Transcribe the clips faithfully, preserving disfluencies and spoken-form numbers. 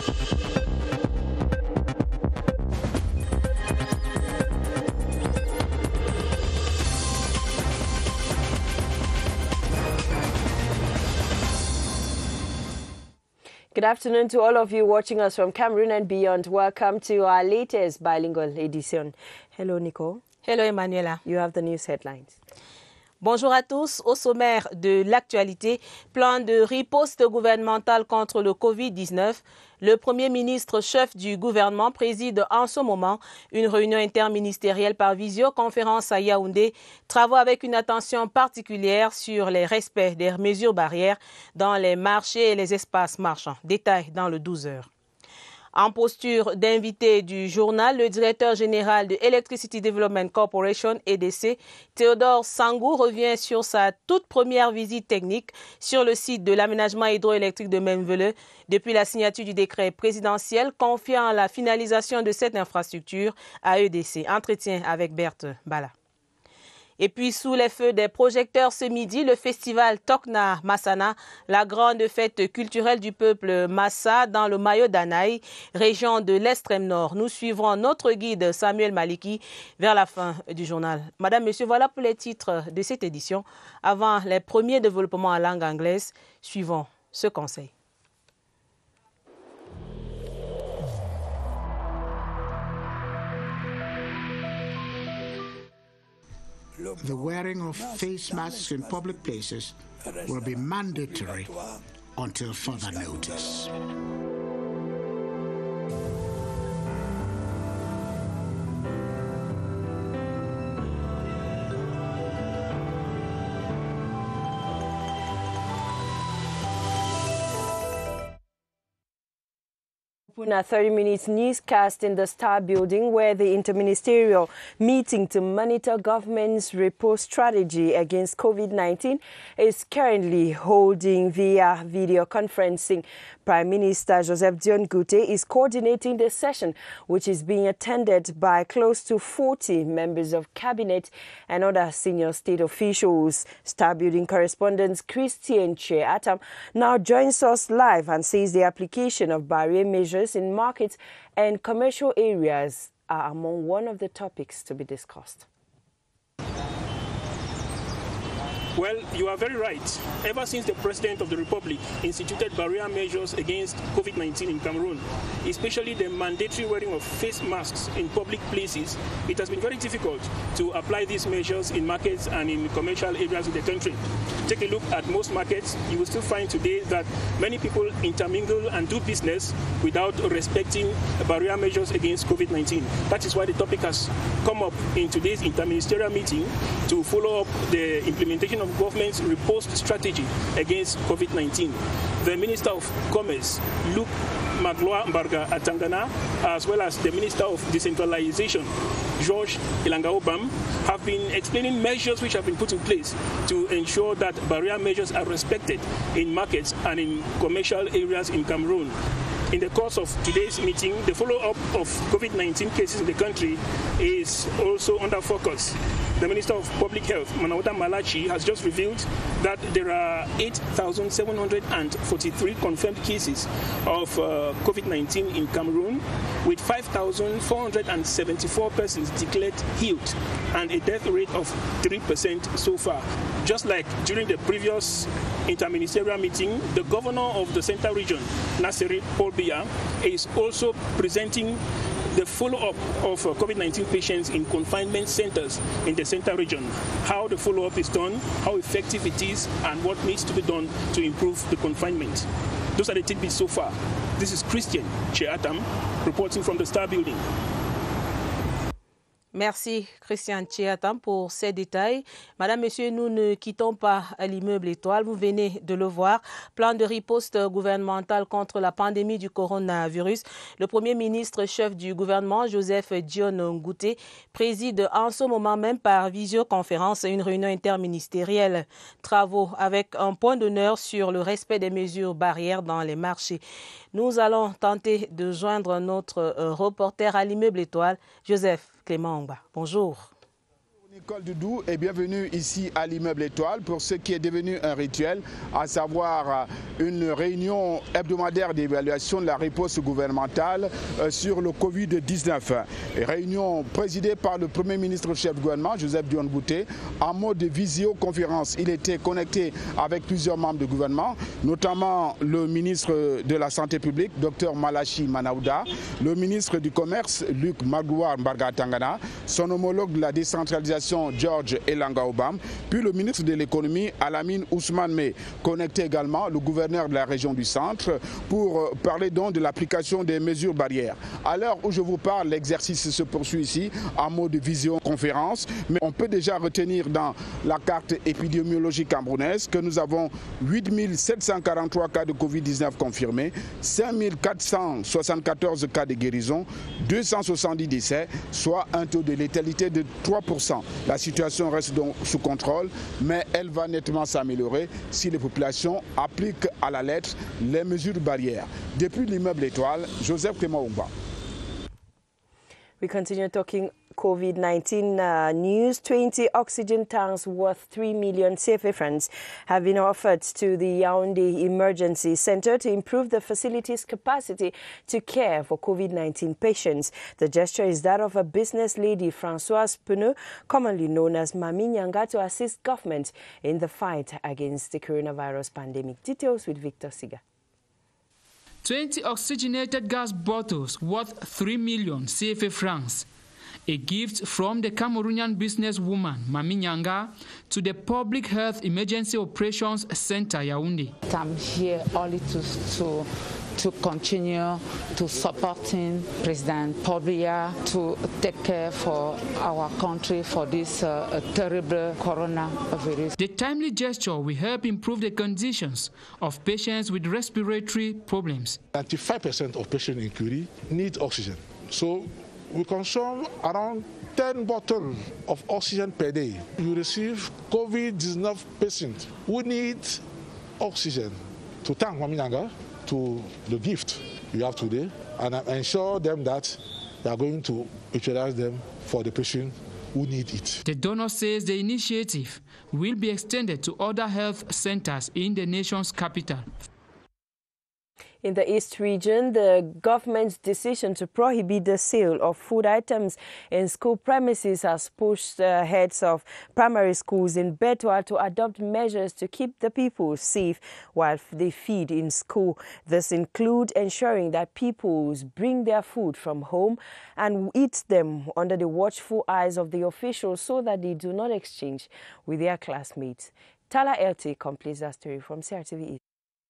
Good afternoon to all of you watching us from Cameroon and beyond. Welcome to our latest bilingual edition. Hello, Nicole. Hello, Emmanuela. You have the news headlines. Bonjour à tous. Au sommaire de l'actualité, plan de riposte gouvernementale contre le Covid dix-neuf. Le Premier ministre chef du gouvernement préside en ce moment une réunion interministérielle par visioconférence à Yaoundé. Travaux avec une attention particulière sur les respects des mesures barrières dans les marchés et les espaces marchands. Détail dans le douze heures. En posture d'invité du journal, le directeur général de Electricity Development Corporation, E D C, Théodore Sangou, revient sur sa toute première visite technique sur le site de l'aménagement hydroélectrique de Memvele depuis la signature du décret présidentiel confiant la finalisation de cette infrastructure à E D C. Entretien avec Berthe Bala. Et puis, sous les feux des projecteurs ce midi, le festival Tokna Massana, la grande fête culturelle du peuple Massa dans le Mayo d'Anaï, région de l'extrême nord. Nous suivrons notre guide Samuel Maliki vers la fin du journal. Madame, Monsieur, voilà pour les titres de cette édition. Avant les premiers développements en langue anglaise, suivons ce conseil. The wearing of face masks in public places will be mandatory until further notice. A thirty minutes newscast in the Star Building, where the interministerial meeting to monitor government's riposte strategy against COVID nineteen is currently holding via video conferencing. Prime Minister Joseph Dion Ngute is coordinating the session, which is being attended by close to forty members of cabinet and other senior state officials. Star Building correspondent Christian Che Atam now joins us live and says the application of barrier measures in markets and commercial areas are among one of the topics to be discussed. Well, you are very right. Ever since the President of the Republic instituted barrier measures against COVID nineteen in Cameroon, especially the mandatory wearing of face masks in public places, it has been very difficult to apply these measures in markets and in commercial areas in the country. Take a look at most markets. You will still find today that many people intermingle and do business without respecting barrier measures against COVID nineteen. That is why the topic has come up in today's interministerial meeting to follow up the implementation of government's riposte strategy against COVID nineteen. The Minister of Commerce, Luke Magloire Mbarga Atangana, as well as the Minister of Decentralization, George Ilanga-Obam, have been explaining measures which have been put in place to ensure that barrier measures are respected in markets and in commercial areas in Cameroon. In the course of today's meeting, the follow-up of COVID nineteen cases in the country is also under focus. The Minister of Public Health, Manawata Malachi, has just revealed that there are eight thousand seven hundred forty-three confirmed cases of uh, COVID nineteen in Cameroon, with five thousand four hundred seventy-four persons declared healed and a death rate of three percent so far. Just like during the previous interministerial meeting, the governor of the Central Region, Nasiri Paul Biya, is also presenting the follow-up of uh, COVID nineteen patients in confinement centers in the Central Region, how the follow-up is done, how effective it is, and what needs to be done to improve the confinement. Those are the tidbits so far. This is Christian Che Atam reporting from the Star Building. Merci Christian Chiatam pour ces détails. Madame, Monsieur, nous ne quittons pas l'immeuble Étoile. Vous venez de le voir. Plan de riposte gouvernemental contre la pandémie du coronavirus. Le Premier ministre chef du gouvernement, Joseph Dion Ngute, préside en ce moment même par visioconférence une réunion interministérielle. Travaux avec un point d'honneur sur le respect des mesures barrières dans les marchés. Nous allons tenter de joindre notre reporter à l'immeuble Étoile, Joseph Clément Ongba. Bonjour. Nicole Doudou est bienvenue ici à l'immeuble Étoile pour ce qui est devenu un rituel, à savoir une réunion hebdomadaire d'évaluation de la réponse gouvernementale sur le Covid dix-neuf. Réunion présidée par le Premier ministre chef du gouvernement, Joseph Dione Bouté, en mode visioconférence. Il était connecté avec plusieurs membres du gouvernement, notamment le ministre de la Santé publique, Dr Malachi Manaouda, le ministre du Commerce, Luc Magouar Mbargatangana, son homologue de la décentralisation, George Elanga Obam, puis le ministre de l'économie, Alamine Ousmane Mey, connecté également le gouverneur de la région du centre pour parler donc de l'application des mesures barrières. À l'heure où je vous parle, l'exercice se poursuit ici en mode visioconférence, mais on peut déjà retenir dans la carte épidémiologique camerounaise que nous avons huit mille sept cent quarante-trois cas de Covid dix-neuf confirmés, cinq mille quatre cent soixante-quatorze cas de guérison, deux cent soixante-dix décès, soit un taux de létalité de trois pour cent. La situation reste donc sous contrôle, mais elle va nettement s'améliorer si les populations appliquent à la lettre les mesures barrières. Depuis l'immeuble Étoile, Joseph Kemaoumba. We continue talking COVID nineteen uh, news. twenty oxygen tanks worth three million C F A francs have been offered to the Yaoundé Emergency Center to improve the facility's capacity to care for COVID nineteen patients. The gesture is that of a business lady, Françoise Peneux, commonly known as Mami Nyanga, to assist government in the fight against the coronavirus pandemic. Details with Victor Siga. twenty oxygenated gas bottles worth three million C F A francs. A gift from the Cameroonian businesswoman Mami Nyanga to the Public Health Emergency Operations Center, Yaoundé. I'm here only to, to, to continue to supporting President Paul Biya to take care for our country for this uh, terrible coronavirus. The timely gesture will help improve the conditions of patients with respiratory problems. ninety-five percent of patients in Curie need oxygen. So we consume around ten bottles of oxygen per day. You receive COVID nineteen patients who need oxygen. To thank Mami Nyanga to the gift you have today, and I ensure them that they are going to utilize them for the patient who need it. The donor says the initiative will be extended to other health centers in the nation's capital. In the East region, the government's decision to prohibit the sale of food items in school premises has pushed the heads of primary schools in Betwa to adopt measures to keep the people safe while they feed in school. This includes ensuring that pupils bring their food from home and eat them under the watchful eyes of the officials so that they do not exchange with their classmates. Tala L T completes that story from C R T V East.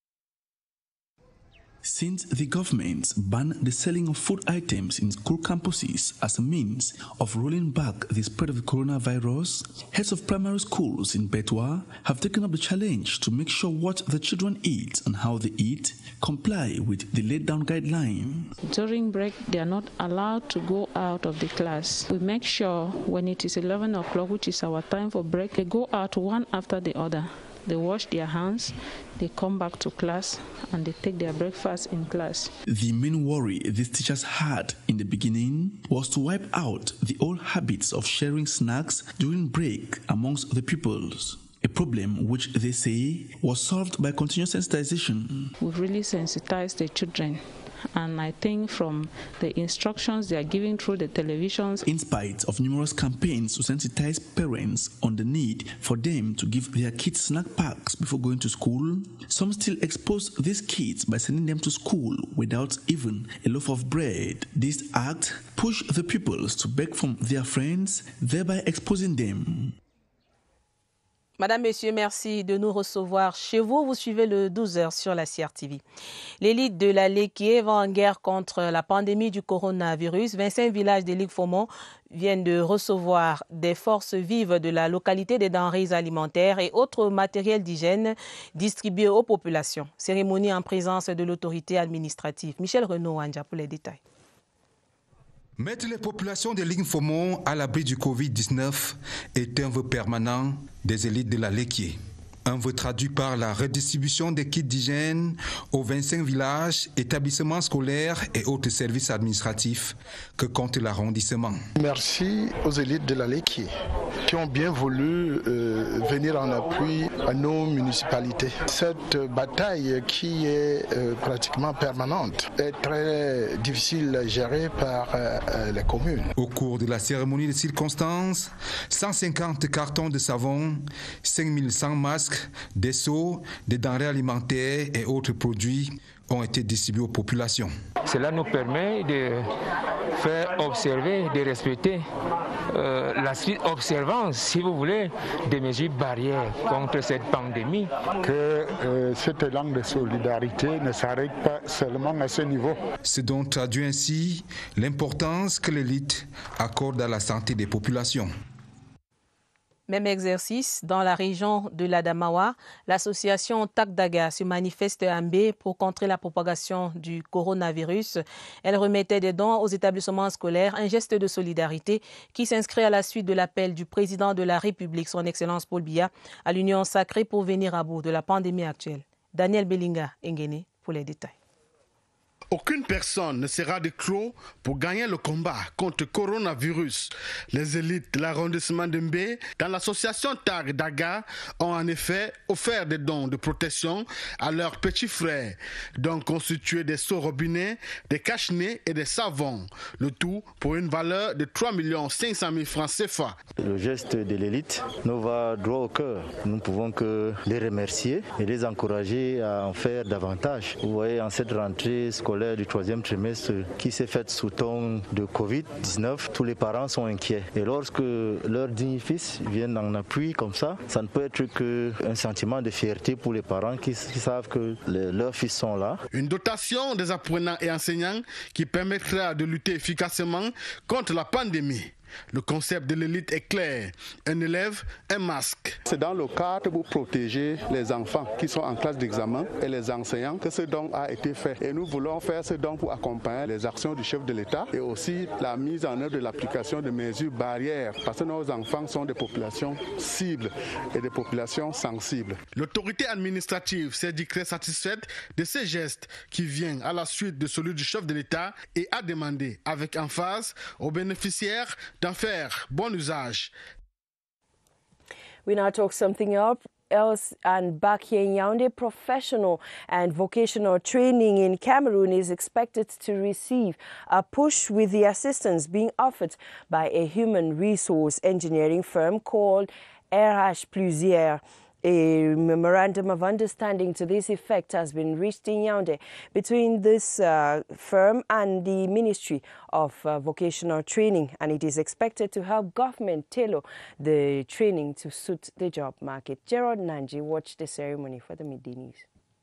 Since the government banned the selling of food items in school campuses as a means of rolling back the spread of the coronavirus, heads of primary schools in Betwa have taken up the challenge to make sure what the children eat and how they eat comply with the laid-down guideline. During break, they are not allowed to go out of the class. We make sure when it is eleven o'clock, which is our time for break, they go out one after the other. They wash their hands, they come back to class, and they take their breakfast in class. The main worry these teachers had in the beginning was to wipe out the old habits of sharing snacks during break amongst the pupils. A problem which they say was solved by continuous sensitization. We've really sensitized the children. And I think from the instructions they are giving through the televisions. In spite of numerous campaigns to sensitize parents on the need for them to give their kids snack packs before going to school, some still expose these kids by sending them to school without even a loaf of bread. This act pushed the pupils to beg from their friends, thereby exposing them. Madame, Messieurs, merci de nous recevoir chez vous. Vous suivez le douze heures sur la C R T V. L'élite de la Léquié va en guerre contre la pandémie du coronavirus. vingt-cinq villages de l'Île-Fomont viennent de recevoir des forces vives de la localité des denrées alimentaires et autres matériels d'hygiène distribués aux populations. Cérémonie en présence de l'autorité administrative. Michel Renaud-Anja pour les détails. Mettre les populations de l'Île-Fomont à l'abri du Covid dix-neuf est un vœu permanent des élites de la Léquié. Un vœu traduit par la redistribution des kits d'hygiène aux vingt-cinq villages, établissements scolaires et autres services administratifs que compte l'arrondissement. Merci aux élites de l'Aléquier qui ont bien voulu euh, venir en appui à nos municipalités. Cette bataille qui est euh, pratiquement permanente est très difficile à gérer par euh, les communes. Au cours de la cérémonie de circonstances, cent cinquante cartons de savon, cinq mille cent masques, des seaux, des denrées alimentaires et autres produits ont été distribués aux populations. Cela nous permet de faire observer, de respecter euh, la stricte observance, si vous voulez, des mesures barrières contre cette pandémie. Que euh, cette langue de solidarité ne s'arrête pas seulement à ce niveau. Ce dont traduit ainsi l'importance que l'élite accorde à la santé des populations. Même exercice dans la région de l'Adamawa, l'association Takdaga se manifeste à Mbé pour contrer la propagation du coronavirus. Elle remettait des dons aux établissements scolaires, un geste de solidarité qui s'inscrit à la suite de l'appel du président de la République, son Excellence Paul Biya, à l'Union sacrée pour venir à bout de la pandémie actuelle. Daniel Belinga Ngene pour les détails. Aucune personne ne sera de trop pour gagner le combat contre le coronavirus. Les élites de l'arrondissement de Mbé, dans l'association Takdaga, ont en effet offert des dons de protection à leurs petits frères, dont constitués des seaux robinets, des cache-nez et des savons. Le tout pour une valeur de trois millions cinq cent mille francs C F A. Le geste de l'élite nous va droit au cœur. Nous ne pouvons que les remercier et les encourager à en faire davantage. Vous voyez, en cette rentrée scolaire du troisième trimestre qui s'est faite sous ton de covid dix-neuf, tous les parents sont inquiets. Et lorsque leurs dignes fils viennent en appui comme ça, ça ne peut être qu'un sentiment de fierté pour les parents qui, qui savent que les, leurs fils sont là. Une dotation des apprenants et enseignants qui permettra de lutter efficacement contre la pandémie. Le concept de l'élite est clair. Un élève, un masque. C'est dans le cadre pour protéger les enfants qui sont en classe d'examen et les enseignants que ce don a été fait. Et nous voulons faire ce don pour accompagner les actions du chef de l'État et aussi la mise en œuvre de l'application de mesures barrières parce que nos enfants sont des populations cibles et des populations sensibles. L'autorité administrative s'est dit très satisfaite de ces gestes qui viennent à la suite de celui du chef de l'État et a demandé avec emphase aux bénéficiaires d'en faire bon usage. We now talk something else, and back here in Yaoundé, professional and vocational training in Cameroon is expected to receive a push with the assistance being offered by a human resource engineering firm called R H Plusieurs. A memorandum of understanding to this effect has been reached in Yaoundé between this uh, firm and the Ministry of uh, Vocational Training, and it is expected to help government tailor the training to suit the job market. Gerard Nanji watched the ceremony for the Midday News.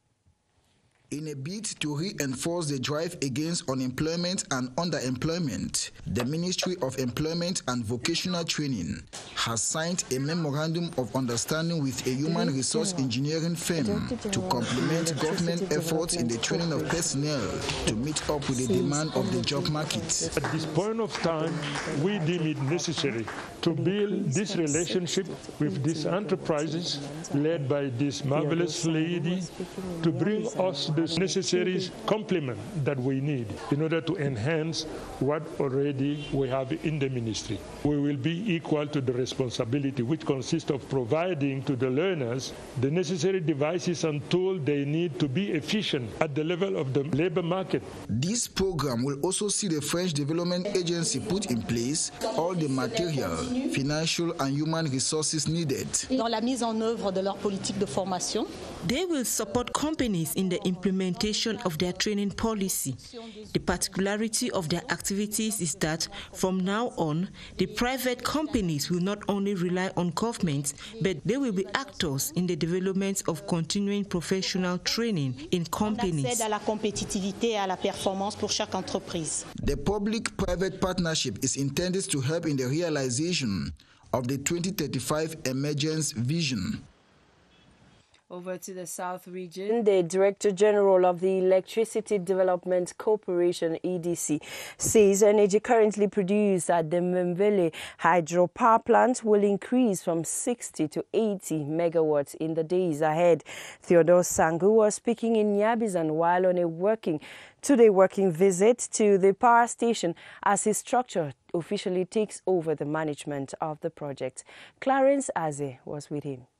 In a bid to reinforce the drive against unemployment and underemployment, the Ministry of Employment and Vocational Training has signed a memorandum of understanding with a human resource engineering firm to complement government efforts in the training of personnel to meet up with the demand of the job market. At this point of time, we deem it necessary to build this relationship with these enterprises led by this marvelous lady to bring us the necessary complement that we need in order to enhance what already we have in the ministry. We will be equal to the responsibility, which consists of providing to the learners the necessary devices and tools they need to be efficient at the level of the labor market. This program will also see the French Development Agency put in place all the material, financial and human resources needed. Dans la mise en œuvre de leur politique de formation, they will support companies in the implementation of their training policy. The particularity of their activities is that from now on, the private companies will not only rely on government, but they will be actors in the development of continuing professional training in companies. L'accès à la compétitivité et à la performance pour chaque entreprise. The public-private partnership is intended to help in the realization of the twenty thirty-five Emergence Vision. Over to the South region, the Director General of the Electricity Development Corporation, E D C, says energy currently produced at the Memvele hydropower plant will increase from sixty to eighty megawatts in the days ahead. Theodore Sangu was speaking in Nyabizan while on a working two-day working visit to the power station as his structure officially takes over the management of the project. Clarence Aze was with him.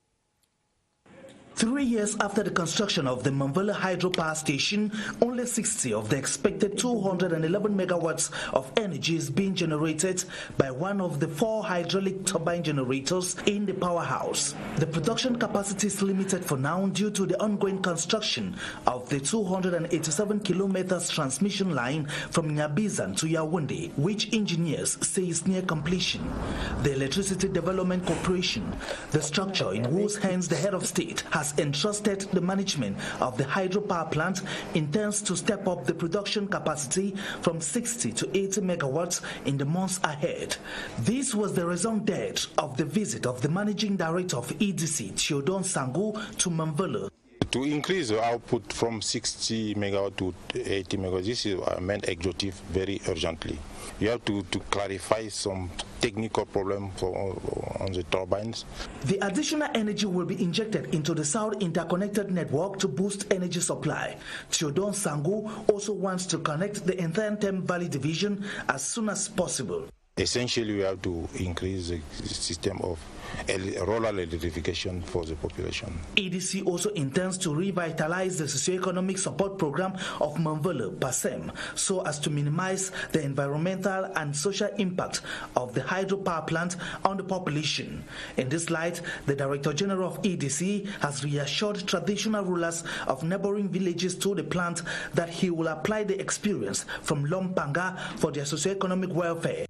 Three years after the construction of the Memvele hydropower station, only sixty of the expected two hundred eleven megawatts of energy is being generated by one of the four hydraulic turbine generators in the powerhouse. The production capacity is limited for now due to the ongoing construction of the two hundred eighty-seven kilometers transmission line from Nyabizan to Yaoundé, which engineers say is near completion. The Electricity Development Corporation, the structure in whose hands the head of state has entrusted the management of the hydropower plant, intends to step up the production capacity from sixty to eighty megawatts in the months ahead. This was the raison d'etre of the visit of the managing director of E D C, Theodore Sangu, to Memvele. To increase the output from sixty megawatts to eighty megawatts, this is a main objective very urgently. You have to, to clarify some technical problem for, on the turbines. The additional energy will be injected into the South Interconnected Network to boost energy supply. Theodore Sangu also wants to connect the entire Thames Valley division as soon as possible. Essentially, we have to increase the system of rural electrification for the population. E D C also intends to revitalize the socio-economic support program of Memvele, PASEM, so as to minimize the environmental and social impact of the hydropower plant on the population. In this light, the Director General of E D C has reassured traditional rulers of neighboring villages to the plant that he will apply the experience from Lompanga for their socio-economic welfare.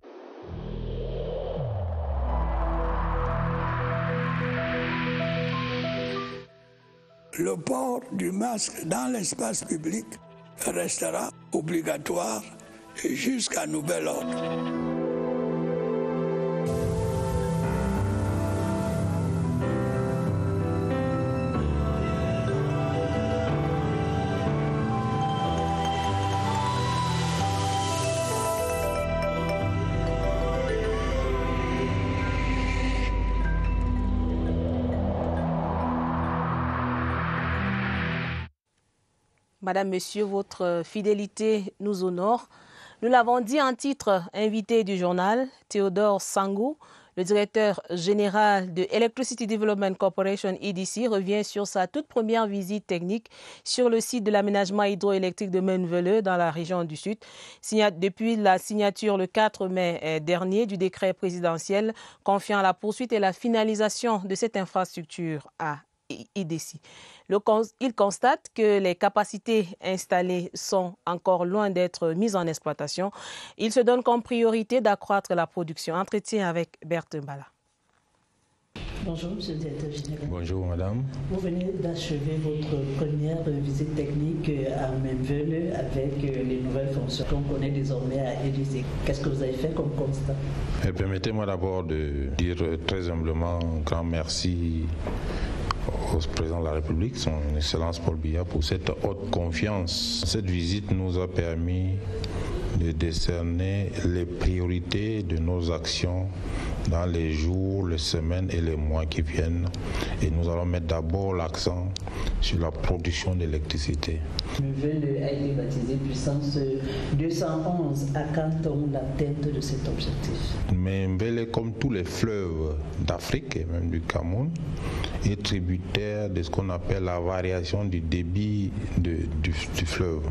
Le port du masque dans l'espace public restera obligatoire jusqu'à nouvel ordre. Madame, Monsieur, votre fidélité nous honore. Nous l'avons dit en titre, invité du journal, Theodore Sangu, le directeur général de Electricity Development Corporation E D C, revient sur sa toute première visite technique sur le site de l'aménagement hydroélectrique de Memvele dans la région du Sud. Depuis la signature le quatre mai dernier du décret présidentiel confiant la poursuite et la finalisation de cette infrastructure à E D C. Le, il constate que les capacités installées sont encore loin d'être mises en exploitation. Il se donne comme priorité d'accroître la production. Entretien avec Berthe Mbala. Bonjour, Monsieur le Directeur Général. Bonjour, Madame. Vous venez d'achever votre première visite technique à Memvele avec les nouvelles fonctions qu'on connaît désormais à E D C. Qu'est-ce que vous avez fait comme constat? Permettez-moi d'abord de dire très humblement un grand merci au président de la République, son Excellence Paul Biya, pour cette haute confiance. Cette visite nous a permis de décerner les priorités de nos actions dans les jours, les semaines et les mois qui viennent. Et nous allons mettre d'abord l'accent sur la production d'électricité. Memvele a été baptisé puissance deux cent onze. À quand on l'atteinte de cet objectif? Memvele, comme tous les fleuves d'Afrique et même du Cameroun, est tributaire de ce qu'on appelle la variation du débit de, du, du fleuve.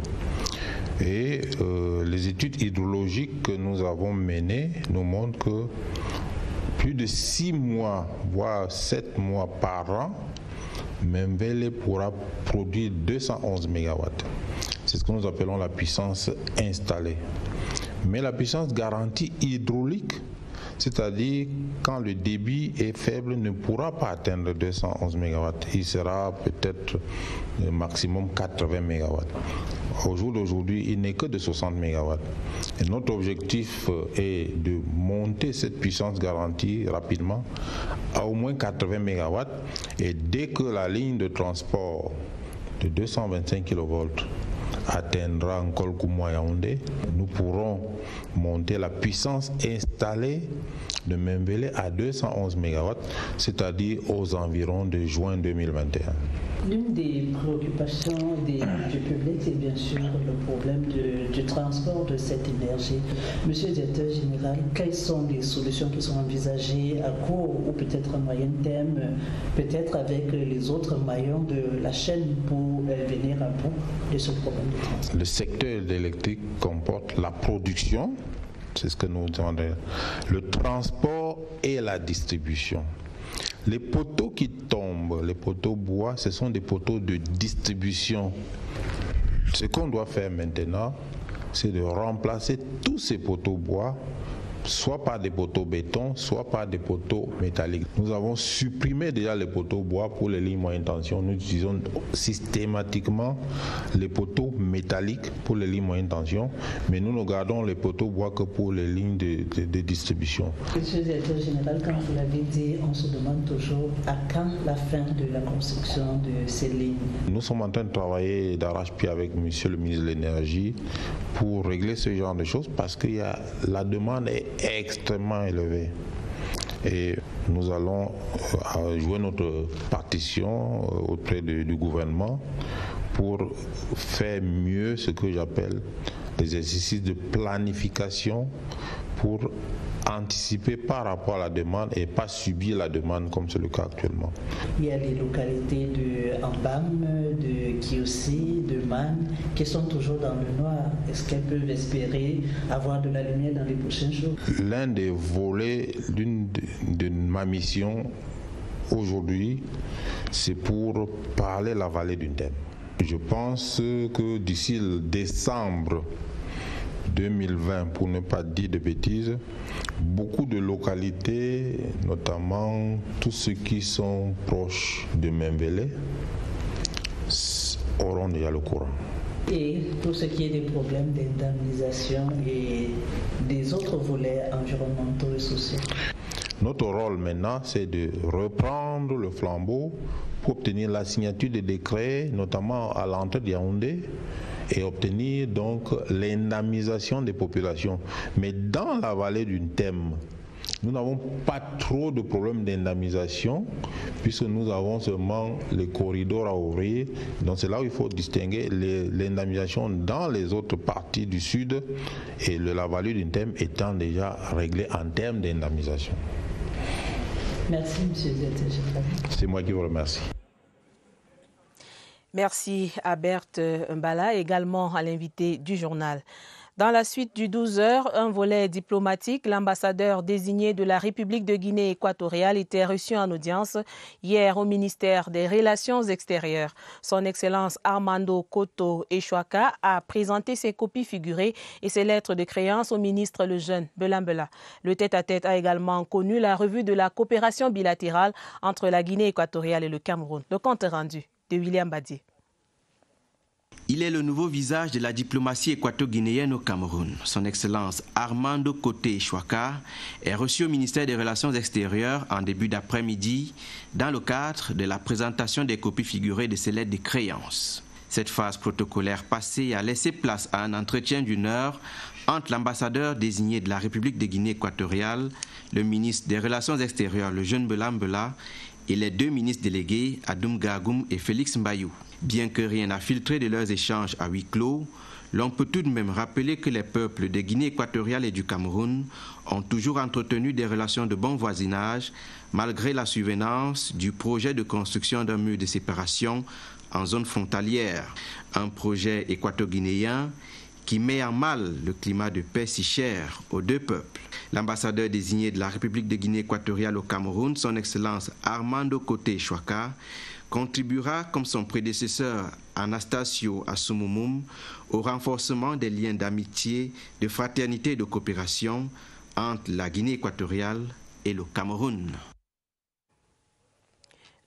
Et euh, les études hydrologiques que nous avons menées nous montrent que plus de six mois, voire sept mois par an, Memvele pourra produire deux cent onze mégawatts. C'est ce que nous appelons la puissance installée. Mais la puissance garantie hydraulique, c'est-à-dire quand le débit est faible, ne pourra pas atteindre deux cent onze mégawatts. Il sera peut-être maximum quatre-vingts mégawatts. Au jour d'aujourd'hui, il n'est que de soixante mégawatts. Et notre objectif est de monter cette puissance garantie rapidement à au moins quatre-vingts mégawatts. Et dès que la ligne de transport de deux cent vingt-cinq kilovolts atteindra Nkolkumo-Yaoundé, nous pourrons monter la puissance installée de Membele à deux cent onze mégawatts, c'est-à-dire aux environs de juin deux mille vingt et un. L'une des préoccupations des, du public, c'est bien sûr le problème de, du transport de cette énergie. Monsieur le directeur général, quelles sont les solutions qui sont envisagées à court ou peut-être à moyen terme, peut-être avec les autres maillons de la chaîne pour euh, venir à bout de ce problème de transport? Le secteur électrique comporte la production, c'est ce que nous demandons, le transport et la distribution. Les poteaux qui tombent, les poteaux bois, ce sont des poteaux de distribution. Ce qu'on doit faire maintenant, c'est de remplacer tous ces poteaux bois, soit par des poteaux béton, soit par des poteaux métalliques. Nous avons supprimé déjà les poteaux bois pour les lignes moyenne tension. Nous utilisons systématiquement les poteaux métalliques pour les lignes moyenne tension, mais nous ne gardons les poteaux bois que pour les lignes de, de, de distribution. Monsieur le directeur général, comme vous l'avez dit, on se demande toujours à quand la fin de la construction de ces lignes. Nous sommes en train de travailler d'arrache-pied avec monsieur le ministre de l'Énergie pour régler ce genre de choses parce que y a, la demande est extrêmement élevé et nous allons jouer notre partition auprès de, du gouvernement pour faire mieux ce que j'appelle les exercices de planification pour anticiper par rapport à la demande et pas subir la demande comme c'est le cas actuellement. Il y a les localités de Ambam, de Kiossi, de Man qui sont toujours dans le noir. Est-ce qu'elles peuvent espérer avoir de la lumière dans les prochains jours? L'un des volets d'une de ma mission aujourd'hui, c'est pour parler la vallée du Ndem. Je pense que d'ici le décembre deux mille vingt, pour ne pas dire de bêtises, beaucoup de localités, notamment tous ceux qui sont proches de Membele, auront déjà le courant. Et pour ce qui est des problèmes d'indemnisation et des autres volets environnementaux et sociaux? Notre rôle maintenant, c'est de reprendre le flambeau pour obtenir la signature des décrets, notamment à l'entrée de Yaoundé, et obtenir donc l'indemnisation des populations. Mais dans la vallée du Ndem, nous n'avons pas trop de problèmes d'indemnisation puisque nous avons seulement les corridors à ouvrir. Donc c'est là où il faut distinguer l'indemnisation dans les autres parties du sud et le, la vallée du Ndem étant déjà réglée en termes d'indemnisation. Merci, monsieur le directeur général. C'est moi qui vous remercie. Merci à Berthe Mbala, également à l'invité du journal. Dans la suite du douze heures, un volet diplomatique, l'ambassadeur désigné de la République de Guinée équatoriale était reçu en audience hier au ministère des Relations extérieures. Son Excellence Armando Koto Eshwaka a présenté ses copies figurées et ses lettres de créance au ministre le jeune Bela Mbela. Le tête-à-tête a également connu la revue de la coopération bilatérale entre la Guinée équatoriale et le Cameroun. Le compte rendu de William Badier. Il est le nouveau visage de la diplomatie équato-guinéenne au Cameroun. Son Excellence Armando Koté Eshwaka est reçu au ministère des Relations extérieures en début d'après-midi dans le cadre de la présentation des copies figurées de ses lettres de créance. Cette phase protocolaire passée a laissé place à un entretien d'une heure entre l'ambassadeur désigné de la République de Guinée équatoriale, le ministre des Relations extérieures, le jeune Bela Mbela, et les deux ministres délégués, Adoum Gagoum et Félix Mbayou. Bien que rien n'a filtré de leurs échanges à huis clos, l'on peut tout de même rappeler que les peuples de Guinée équatoriale et du Cameroun ont toujours entretenu des relations de bon voisinage, malgré la survenance du projet de construction d'un mur de séparation en zone frontalière. Un projet équato-guinéen qui met en mal le climat de paix si cher aux deux peuples. L'ambassadeur désigné de la République de Guinée équatoriale au Cameroun, son Excellence Armando Koté Eshwaka, contribuera, comme son prédécesseur Anastasio Assoumoum, au renforcement des liens d'amitié, de fraternité et de coopération entre la Guinée équatoriale et le Cameroun.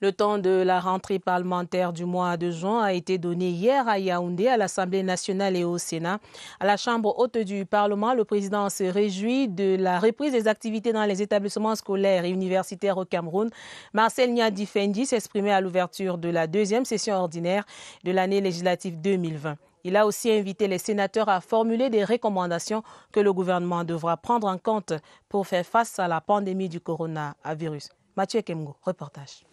Le temps de la rentrée parlementaire du mois de juin a été donné hier à Yaoundé, à l'Assemblée nationale et au Sénat. À la Chambre haute du Parlement, le président se réjouit de la reprise des activités dans les établissements scolaires et universitaires au Cameroun. Marcel Nyadi Fendi s'exprimait à l'ouverture de la deuxième session ordinaire de l'année législative deux mille vingt. Il a aussi invité les sénateurs à formuler des recommandations que le gouvernement devra prendre en compte pour faire face à la pandémie du coronavirus. Mathieu Kemgo, reportage.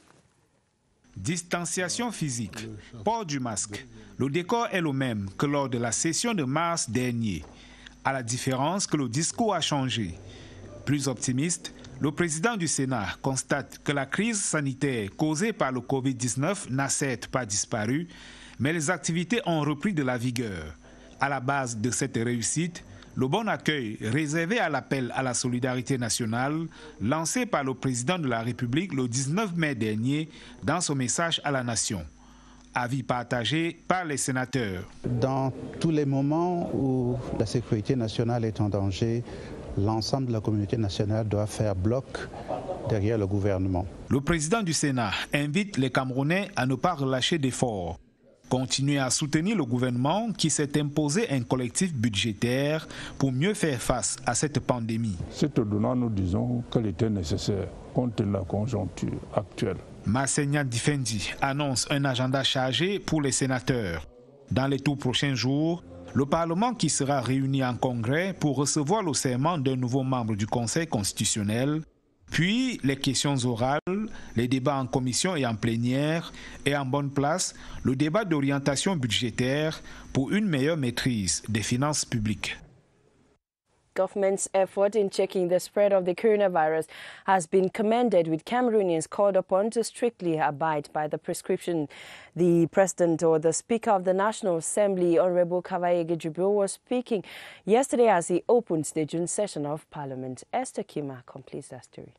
Distanciation physique, port du masque. Le décor est le même que lors de la session de mars dernier, à la différence que le discours a changé. Plus optimiste, le président du Sénat constate que la crise sanitaire causée par le Covid dix-neuf n'a certes pas disparu, mais les activités ont repris de la vigueur. À la base de cette réussite, le bon accueil réservé à l'appel à la solidarité nationale lancé par le président de la République le dix-neuf mai dernier dans son message à la nation. Avis partagé par les sénateurs. Dans tous les moments où la sécurité nationale est en danger, l'ensemble de la communauté nationale doit faire bloc derrière le gouvernement. Le président du Sénat invite les Camerounais à ne pas relâcher d'efforts. Continuer à soutenir le gouvernement qui s'est imposé un collectif budgétaire pour mieux faire face à cette pandémie. C'est ordonnance, nous disons qu'elle était nécessaire compte tenu de la conjoncture actuelle. Marcel Difendi annonce un agenda chargé pour les sénateurs. Dans les tout prochains jours, le Parlement qui sera réuni en congrès pour recevoir le serment d'un nouveau membre du Conseil constitutionnel, puis les questions orales, les débats en commission et en plénière, et en bonne place, le débat d'orientation budgétaire pour une meilleure maîtrise des finances publiques. Government's effort in checking the spread of the coronavirus has been commended, with Cameroonians called upon to strictly abide by the prescription. The President or the Speaker of the National Assembly, Honorable Kavaege Jibril, was speaking yesterday as he opened the June session of Parliament. Esther Kima completes that story.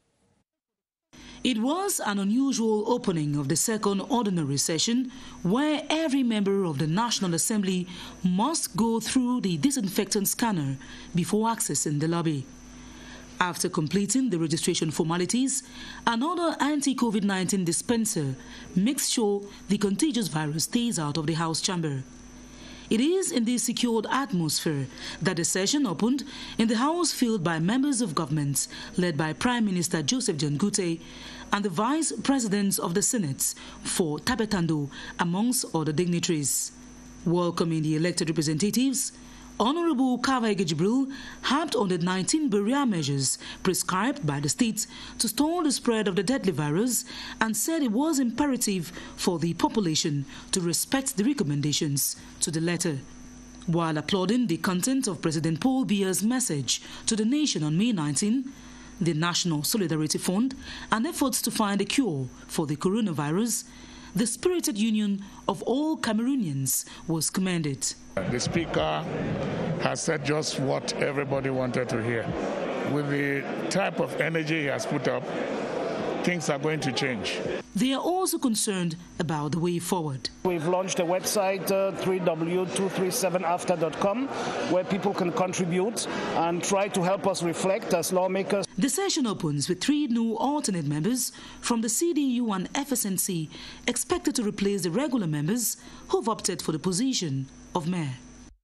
It was an unusual opening of the second ordinary session, where every member of the National Assembly must go through the disinfectant scanner before accessing the lobby. After completing the registration formalities, another anti-COVID nineteen dispenser makes sure the contagious virus stays out of the House chamber. It is in this secured atmosphere that the session opened in the House filled by members of government led by Prime Minister Joseph John Kute and the Vice Presidents of the Senate for Tabetando, amongst other dignitaries. Welcoming the elected representatives, Honorable Kavaege Jibril harped on the nineteen barrier measures prescribed by the state to stall the spread of the deadly virus and said it was imperative for the population to respect the recommendations to the letter. While applauding the content of President Paul Biya's message to the nation on May nineteenth, the National Solidarity Fund, and efforts to find a cure for the coronavirus, the spirited union of all Cameroonians was commended. The Speaker has said just what everybody wanted to hear. With the type of energy he has put up, things are going to change. They are also concerned about the way forward. We've launched a website, uh, w w w dot two three seven after dot com, where people can contribute and try to help us reflect as lawmakers. The session opens with three new alternate members from the C D U and F S N C expected to replace the regular members who've opted for the position of mayor.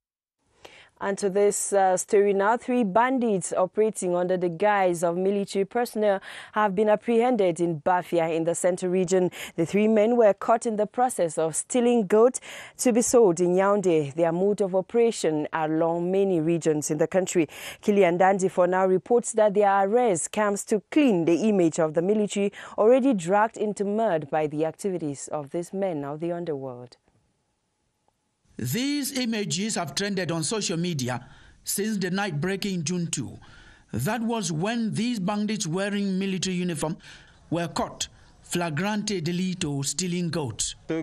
And to this uh, story now, three bandits operating under the guise of military personnel have been apprehended in Bafia in the Central region. The three men were caught in the process of stealing goat to be sold in Yaoundé. Their mode of operation along many regions in the country. Kilian Dandifor now reports that their arrest comes to clean the image of the military, already dragged into mud by the activities of these men of the underworld. These images have trended on social media since the night breaking in June second. That was when these bandits wearing military uniform were caught flagrante delito stealing goats. This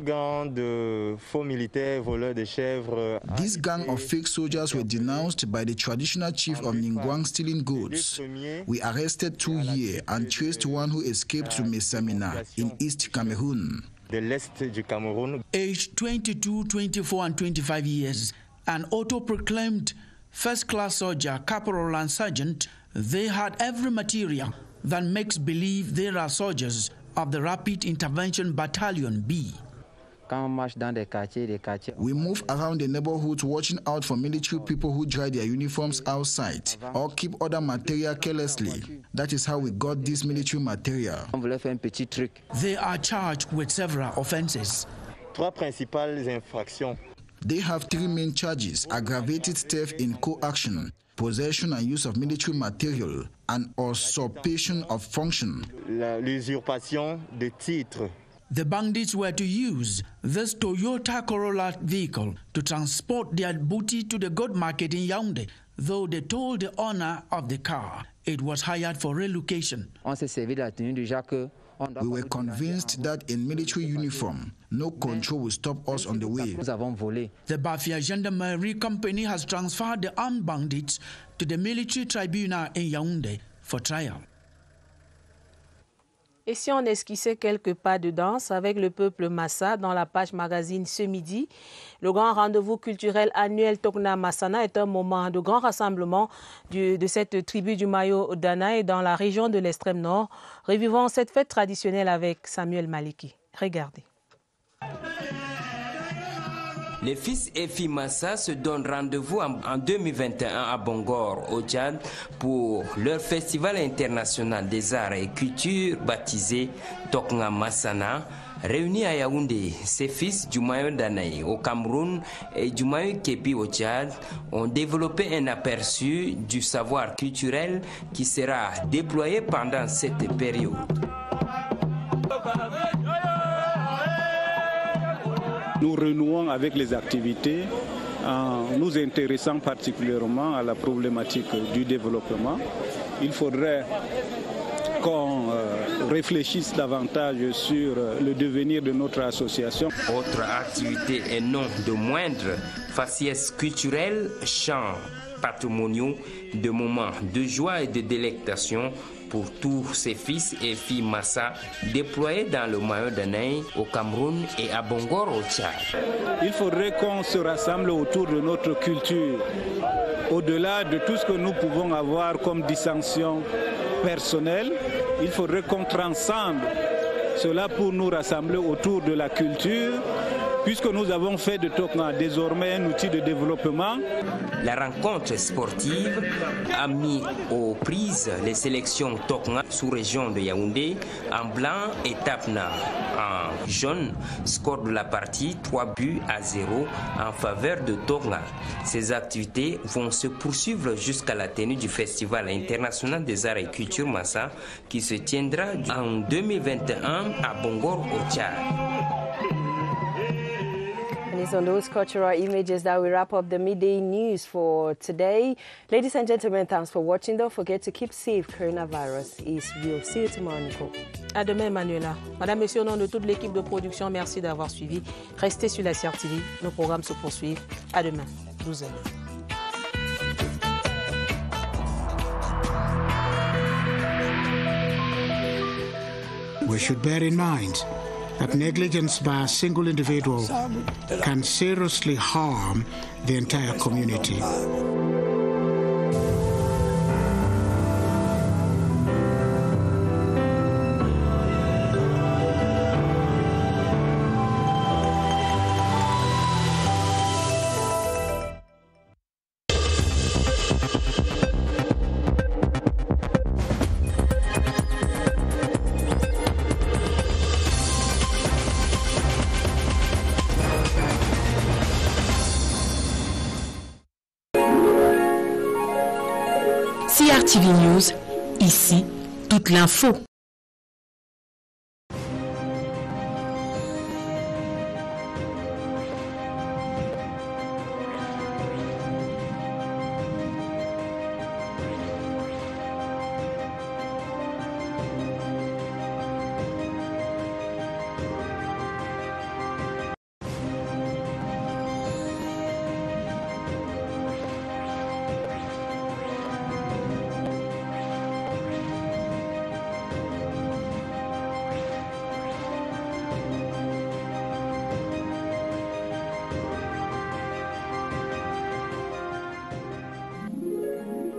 gang of fake soldiers were denounced by the traditional chief of Ningguang stealing goats. We arrested two here and traced one who escaped to Mesamina in East Cameroon. De l'Est du Cameroun. Aged twenty-two, twenty-four and twenty-five years, an auto-proclaimed first-class soldier, corporal and sergeant, they had every material that makes believe they are soldiers of the Rapid Intervention Battalion B. We move around the neighborhoods watching out for military people who dry their uniforms outside or keep other material carelessly. That is how we got this military material. They are charged with several offenses. Trois principales infractions. They have three main charges: aggravated theft in coaction, possession and use of military material, and usurpation of function. L'usurpation de titre. The bandits were to use this Toyota Corolla vehicle to transport their booty to the goat market in Yaoundé, though they told the owner of the car it was hired for relocation. We were convinced that in military uniform, no control will stop us on the way. The Bafia Gendarmerie Company has transferred the armed bandits to the military tribunal in Yaoundé for trial. Et si on esquissait quelques pas de danse avec le peuple Massa dans la page magazine ce midi, le grand rendez-vous culturel annuel Tokna Massana est un moment de grand rassemblement du, de cette tribu du Mayo Danaï dans la région de l'extrême nord. Revivons cette fête traditionnelle avec Samuel Maliki. Regardez. Les fils et filles Massa se donnent rendez-vous en deux mille vingt et un à Bangor, au Tchad, pour leur festival international des arts et cultures baptisé Tokna Massana. Réunis à Yaoundé, ces fils du Mayo Danaï au Cameroun et du Mayo Képi au Tchad ont développé un aperçu du savoir culturel qui sera déployé pendant cette période. Nous renouons avec les activités en nous intéressant particulièrement à la problématique du développement. Il faudrait qu'on réfléchisse davantage sur le devenir de notre association. Autre activité et non de moindre, faciès culturelle, chants patrimoniaux, de moments de joie et de délectation pour tous ces fils et filles Massa déployés dans le Mayo Danaï, au Cameroun et à Bangor au Tchad. Il faudrait qu'on se rassemble autour de notre culture, au-delà de tout ce que nous pouvons avoir comme dissension personnelle. Il faudrait qu'on transcende cela pour nous rassembler autour de la culture, puisque nous avons fait de Tokna désormais un outil de développement. La rencontre sportive a mis aux prises les sélections Tokna sous-région de Yaoundé en blanc et Tapna en jaune. Score de la partie trois buts à zéro en faveur de Tokna. Ces activités vont se poursuivre jusqu'à la tenue du Festival international des arts et cultures Massa qui se tiendra en deux mille vingt et un à Bangor au Tchad. And it's on those cultural images that we wrap up the midday news for today. Ladies and gentlemen, thanks for watching. Don't forget to keep safe. Coronavirus is real. See you tomorrow, Nico. À demain, Manuela. Madame, Messieurs, au nom de toute l'équipe de production, merci d'avoir suivi. Restez sur la C R T V. Nos programmes se poursuivent. À demain, douze heures. We should bear in mind that negligence by a single individual can seriously harm the entire community. C R T V News, ici, toute l'info.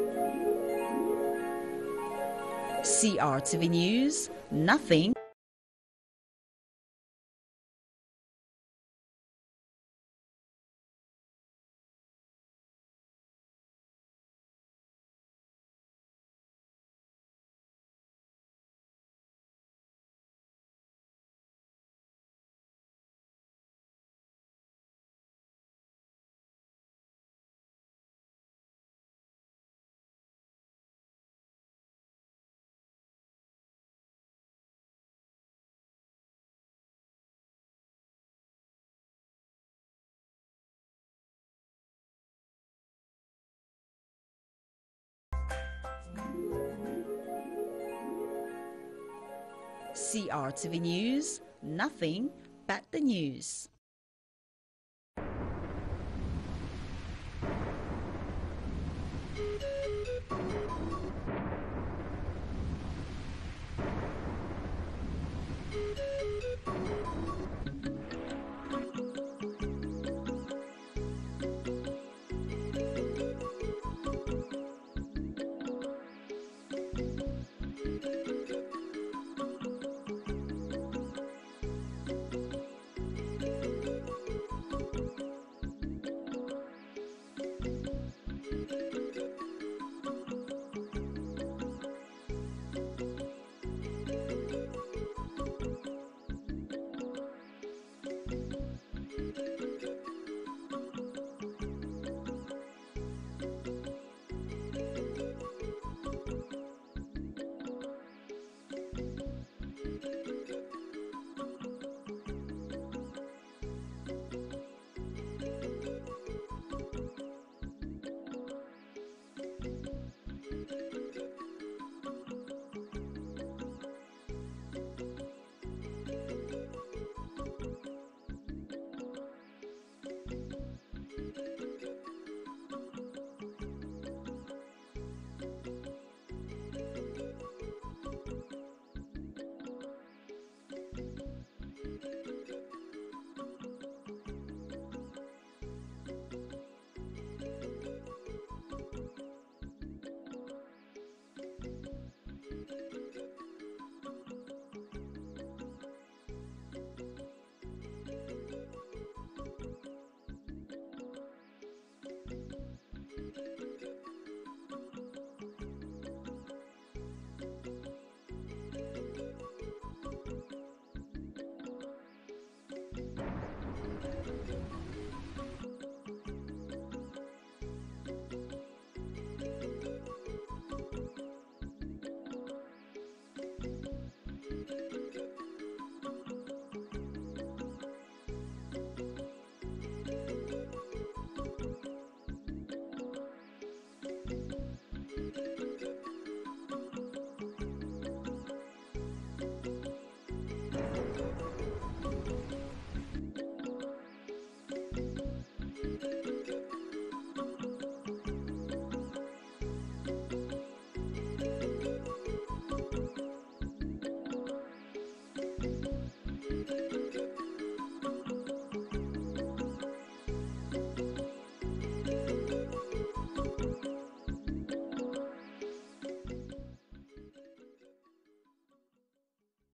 C R T V News, nothing C R T V News, nothing but the news.